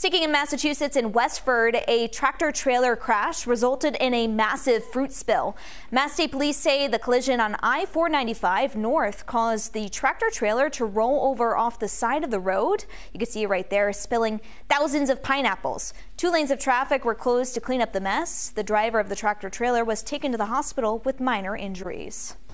Sticking in Massachusetts in Westford, a tractor-trailer crash resulted in a massive fruit spill. Mass State Police say the collision on I-495 north caused the tractor-trailer to roll over off the side of the road. You can see it right there, spilling thousands of pineapples. 2 lanes of traffic were closed to clean up the mess. The driver of the tractor-trailer was taken to the hospital with minor injuries.